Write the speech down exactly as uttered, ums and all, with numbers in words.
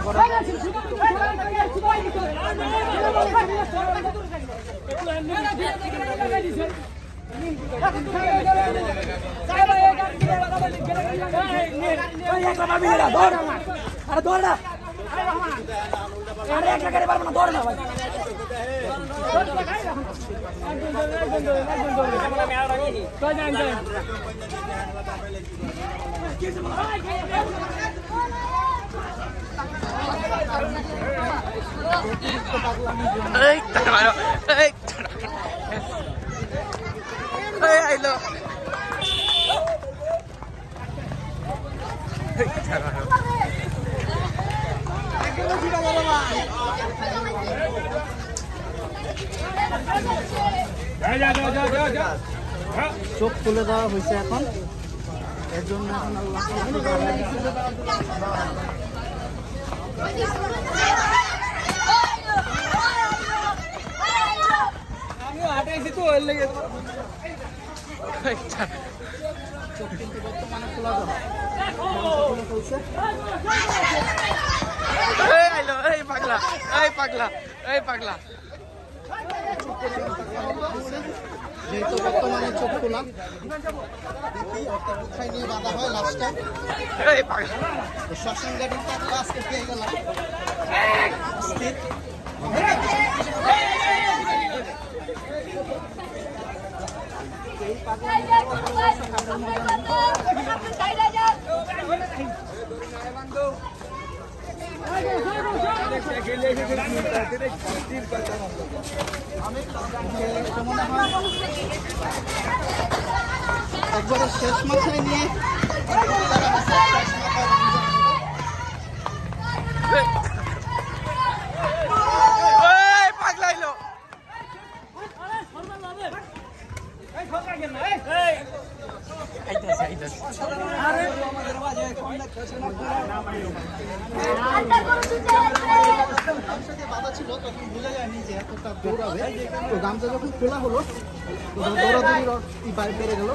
Ê, trời ơi, ê, ê, ai lo. Ê, trời ơi. যা যা যা যা যা চোখ খুলে দেওয়া হয়েছে এখন এর জন্য এখন আল্লাহ আমিও হাঁটাইছি তো এর লেগে চোখ কিন্তু বর্তমানে খোলা দেওয়া এই আইলো এই পাগলা এই পাগলা এই পাগলা যেহেতু বর্তমানে চোখ খোলা কোথায় নিয়ে বাঁধা হয় লাস্টটা শ্মশান গাড়িটা আজকে পেয়ে গেলাম একবারে শেষ মাথায় নিয়ে পাগলাইলো বাধা ছিল তখন বোঝা যায়নি যে এতটা দৌড়াবে তো গামছা যখন খোলা হলো দৌড়াদৌড়ি বাইরে বেড়ে গেল